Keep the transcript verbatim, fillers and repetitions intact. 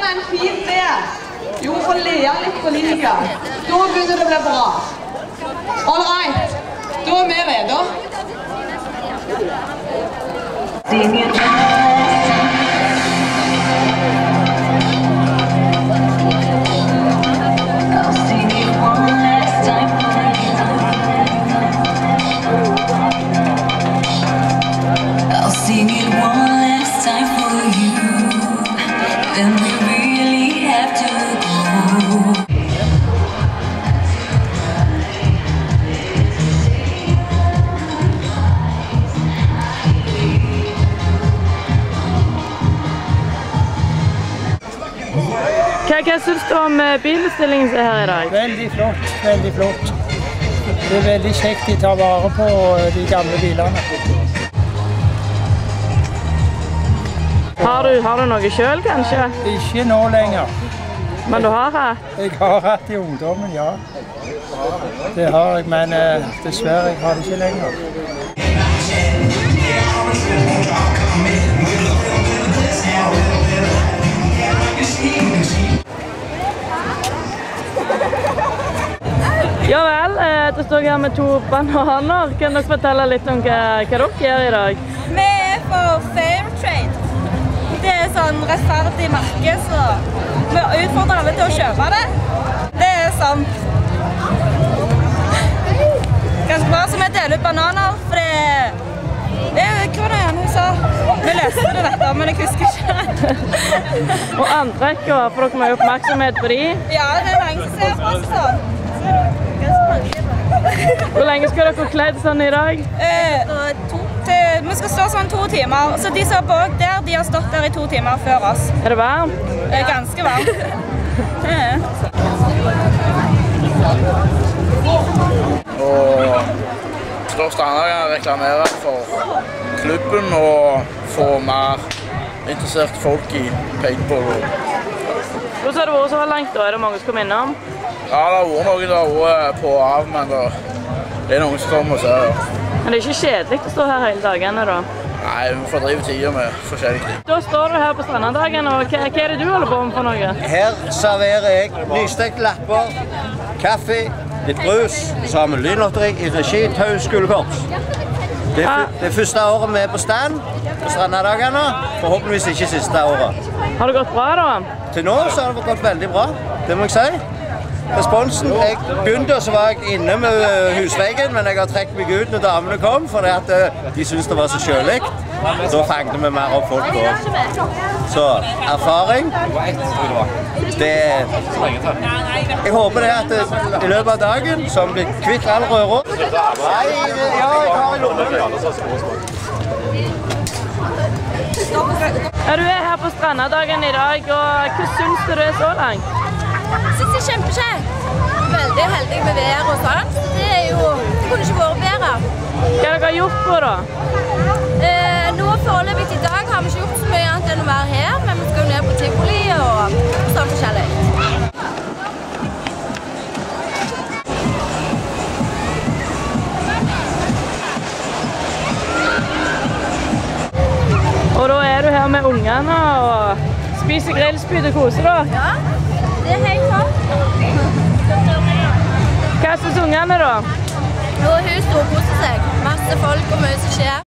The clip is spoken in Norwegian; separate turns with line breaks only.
en fin idé. Jo, for ler litt på livet. Da begynner det å bli bra. All right. Da er vi rede.
Hva, hva synes du om bilbestillingen som er her i dag?
Veldig flott, veldig flott. Det er veldig kjekt de tar vare på de gamle bilene.
Har du, har du noe selv, kanskje?
Ikke nå lenger.
Men du har hatt?
Jeg har hatt i ungdommen, ja. Det har jeg, men eh, dessverre jeg har det ikke lenger.
Ja vel, det står her med to bananer. Kan dere fortelle litt om hva, hva dere gjør i dag?
Vi er for Fairtrade. Det er sånn rettferdig merke, så vi utfordrer alle til å kjøpe det. Det er sånn ganske bra som vi deler ut bananer, for det, det er hva det er hun sa. Vi leste det dette, men jeg husker ikke.
Og antrekket, for dere må ha oppmerksomhet på de?
Ja, det er mange som ser på oss sånn.
Hvor lenge skal dere kledd sånn i dag?
Eh, to. Til, vi skal stå sånn to timer, så de som er bak der, de har stått der i to timer før oss.
Er det varmt?
Eh, ganske varmt.
Og Større Strandhagen reklamerer for klubben og få mer interesserte folk i paintball.
Hvordan har det vært så langt da? Er det mange som kommer innom?
Ja, det har vært noen der vært på av, men det er noen som kommer og ser. Ja.
Men det er ikke kjedelig å stå her hele dagene da?
Nei, vi får drive tida med forskjellige ting.
Da står du her på Strandhagen, og hva, hva er det du holder på med for noe?
Her serverer jeg nystekte lapper, kaffe, litt brus, sammen med lynlotteri i regi Tau skolekorps. Det er, det er første året vi er på stand på Strandhagene, forhåpentligvis ikke siste året.
Har det gått bra da?
Til nå så har det gått veldig bra, det må jeg si. Responsen, jeg begynte så var jeg inne med husveggen, men jeg har trekt meg ut når damene kom, for at de syntes det var så kjølig. Da fanget vi mer opp folk også. Så erfaring, det jeg håper det at i løpet av dagen, så blir kvitt all rører. Nei, ja, jeg har i lommen.
Ja, du er her på Strandhagen i dag, og hva synes du det er så langt?
Jeg synes det er kjempekjekt. Veldig heldig med vær og sånn. Det er jo, det kunne ikke vært bedre.
Hva har dere gjort på da?
Eh, nå foreløpig i dag har vi ikke gjort så mye annet enn å være her, men vi skal ned på Tivoli og sånn forskjellig.
Og da er du her med ungene og spiser grillspyd og koser da?
Ja, det er helt klart.
Hva synes ungene da?
Nå er hun storkoser seg. Masse folk og mye som skjer.